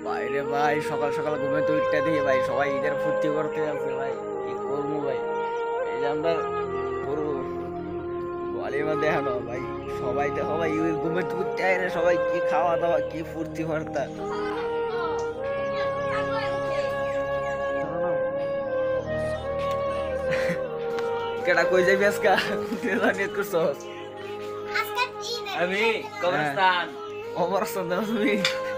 বাইরে ভাই সকাল সকাল ঘুমে তো উঠতে দিয়ে ভাই সবাই ঈদের ফুর্তি করতে যাচ্ছে ভাই, কি করবো ভাই। এই যে আমরা করবো বলিমা দেখানো ভাই, সবাই দেখো ভাই ওই ঘুমে তো উঠতে আয় রে, সবাই কি খাওয়া দাওয়া কি ফুর্তি বার্তা। কেডা কই যাবি আজকা নিয়ত করছস? আমি কবরস্থান। কবরস্থান দাও তুমি?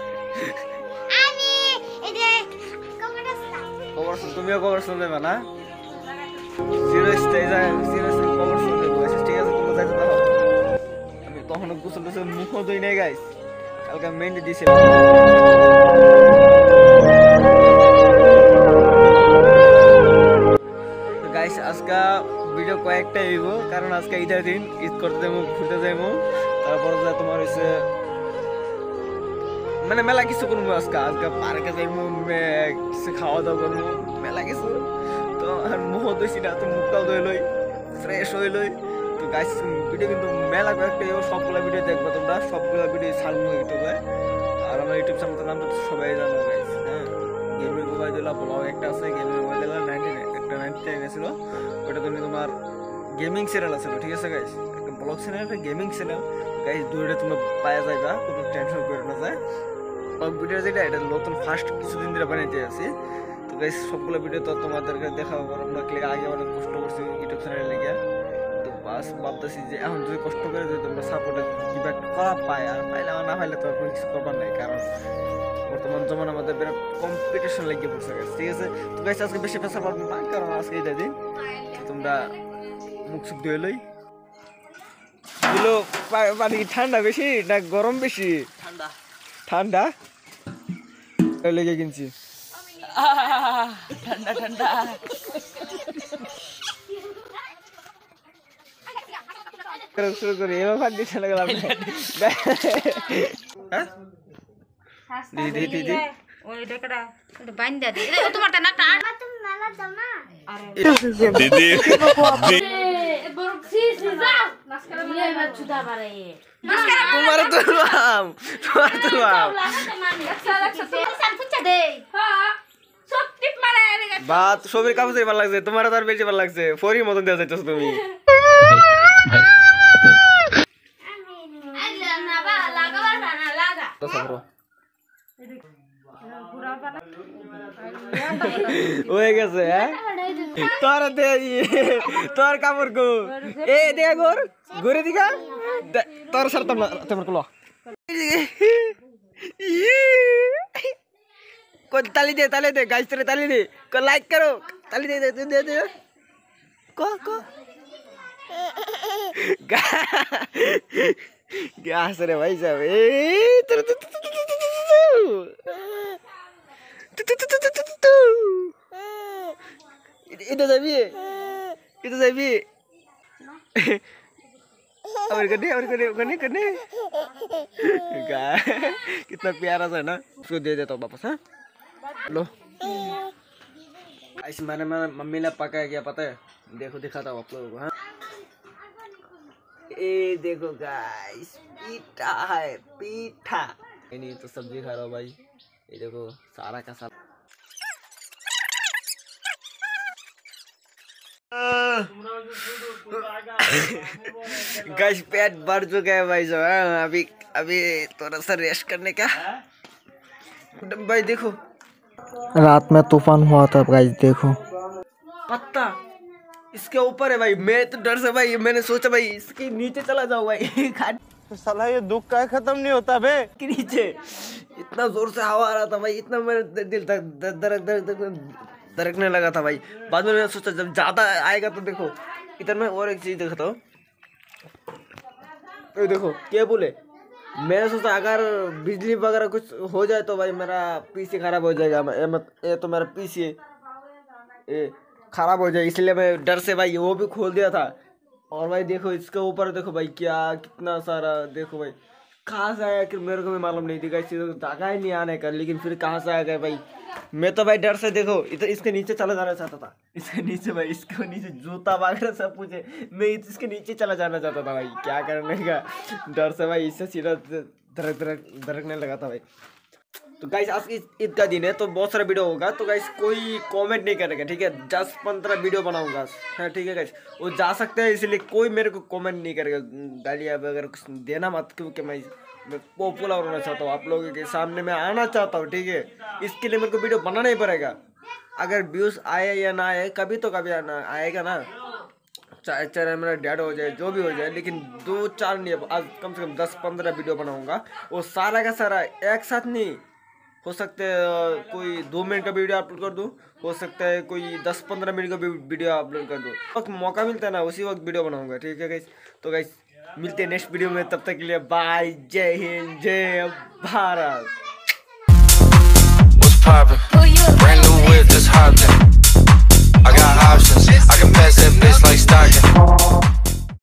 কবরস্থান তুমিও কবরস্থান দেবে না? সিরিয়াসলি কবরস্থান দেবো। আচ্ছা ঠিক আছে, তোমরা যাইতে দাও। আমি তখনও গোসল টোসল মুখও ধুই নাই গাইস, কালকে মেহেন্দি দিয়েছিলাম। গাইস আজকে ভিডিও কয়েকটা হইব, কারণ আজকে ঈদের দিন, ঈদ করতে যাবো, ঘুরতে যাবো, তারপরে তোমার হচ্ছে মানে মেলা কিছু করবো। আজকে আজকে পার্কে যাইবো, কিছু খাওয়া দাওয়া করবো, মেলা কিছু। তো আর মুখ ধুইছি না, তো মুখটাও ধুই লই, ফ্রেশ হয়ে লই। তো গাইস ভিডিও কিন্তু মেলা কয়েকটা, সবগুলো ভিডিও দেখবো তোমরা, সবগুলো ভিডিও ছাড়বো ইউটিউবে। আর আমার ইউটিউব চ্যানেলের নাম তো সবাই জানো গাইস, হ্যাঁ। গেমিং মোবাইল ব্লগ একটা আছে, গেমিং মোবাইল 99 ছিল, ওটা তুমি তোমার গেমিং চ্যানেল আছে, ঠিক আছে গাইস, একটা ব্লগ চ্যানেল একটা গেমিং চ্যানেল গাইস, দুইটা তোমরা পাওয়া যাইবা, কোনো টেনশন করে না যায়। ভিডিও যেটা এটা নতুন ফার্স্ট কিছুদিন ধরে বানাইতে আছি। তো গাইস সবগুলো ভিডিও তো তোমাদেরকে দেখাবো, আমরা আগে অনেক কষ্ট করছি ইউটিউব চ্যানেলে লেগে। তো বাস ভাবতেছি যে এখন যদি কষ্ট করে যদি তোমরা সাপোর্টে দিবা করা পায়, আর পাইলে আমার না পাইলে তো আর কিছু করবার নাই, কারণ বর্তমান যেমন আমাদের বিরাট কম্পিটিশন লেগে পড়ছে গাইস, ঠিক আছে। তো গাইস আজকে বেশি পেশা পারবো না, কারণ আজকে এটা দিন। তো তোমরা মুখ সুখ ধুয়ে লই দিল। পানি ঠান্ডা বেশি না গরম বেশি? ঠান্ডা ঠান্ডা লেগে কিনছি। ঠান্ডা ঠান্ডা। শুরু করি এবার ফান দিয়ে চলে গেলাম। দিদি দিদি দিদি তোমার তুলবাম, তোমার তুলবাম বাত সবের কাপড় ভালো লাগছে, তোমার তো আর বেশি ভালো লাগছে, ফরির মতন দেওয়া যাইতেছ তুমি। হয়ে গেছে হ্যাঁ, তোর কাপড় গো এ দেখা গোর ঘুরে দিঘা তোর সারতাম না তোমার কলো ताली दे गाइस तेरे ताली दे को लाइक करो ताली दे को गैस रे भाई साहब इधर जाबी और करने कितना प्यारा सा ना, उसको दे देता हूँ वापस। हाँ लो ऐसे मैंने मम्मी ने पकाया क्या पता है, देखो दिखाता हूँ आप लोगों को। हाँ ये देखो गाइस पीठा है, पीठा नहीं तो सब्जी खा रहा हूँ भाई, ये देखो सारा का सारा। गाइस पेट भर चुका है भाई जो है, अभी थोड़ा सा रेस्ट करने का। भाई देखो रात में तूफान हुआ था गाइस, देखो पत्ता इसके ऊपर है भाई। मैं तो डर से भाई मैंने सोचा भाई इसके नीचे चला जाऊँ भाई। साला ये दुख का खत्म नहीं होता बे। के नीचे इतना जोर से हवा आ रहा था भाई, इतना मेरा दिल धड़कने लगा था भाई। बाद में मैंने सोचा जब ज्यादा आएगा तो देखो इधर में और एक चीज दिखाता हूँ, ये देखो केबल है। मैंने सोचा अगर बिजली वगैरह कुछ हो जाए तो भाई मेरा पीसी खराब हो जाएगा। ये तो मेरा पीसी है, ये खराब हो जाए, इसलिए मैं डर से भाई वो भी खोल दिया था। और भाई देखो इसके ऊपर देखो भाई क्या कितना सारा, देखो भाई कहाँ से आया कि मेरे को भी मालूम नहीं थी गाइस, धागा ही नहीं आने का, लेकिन फिर कहाँ से आ गया भाई। मैं तो भाई डर से देखो इधर इसके नीचे चला जाना चाहता था, इसके नीचे भाई इसके नीचे जूता वगैरह सब कुछ है, मैं इसके नीचे चला जाना चाहता था भाई, क्या करने का डर से भाई इससे सीधा धड़कने लगा था भाई। तो गाइस आज ईद का दिन है तो बहुत सारा वीडियो होगा, तो गाइस कोई कमेंट नहीं करेगा, ठीक है। 10-15 वीडियो बनाऊंगा, हाँ ठीक है गाइस। वो जा सकते हैं इसलिए कोई मेरे को कमेंट नहीं करेगा, गालियाँ वगैरह कुछ देना मत, क्योंकि मैं पॉपुलर होना चाहता हूँ, आप लोगों के सामने मैं आना चाहता हूँ, ठीक है। इसके लिए मेरे को वीडियो बनाना ही पड़ेगा। अगर व्यूज़ आए या ना आए, कभी तो कभी आएगा ना, चाहे मेरा डैड हो जाए, जो भी हो जाए, लेकिन 2-4 नहीं, आज कम से कम 10-15 वीडियो बनाऊंगा। वो सारा का सारा एक साथ नहीं हो सकता है, कोई 2 मिनट का वीडियो अपलोड कर दूँ, हो सकता है कोई 10-15 मिनट का वीडियो अपलोड कर दूँ। वक्त मौका मिलता है ना, उसी वक्त वीडियो बनाऊंगा, ठीक है गाइस। तो गाइस मिलते हैं नेक्स्ट वीडियो में, तब तक के लिए बाय, जय हिंद, जय Bharat. Brand new whip, just hopped in. I got options, I can pass that bitch like Stockton.